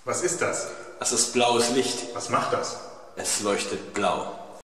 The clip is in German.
Was ist das? Das ist blaues Licht. Was macht das? Es leuchtet blau.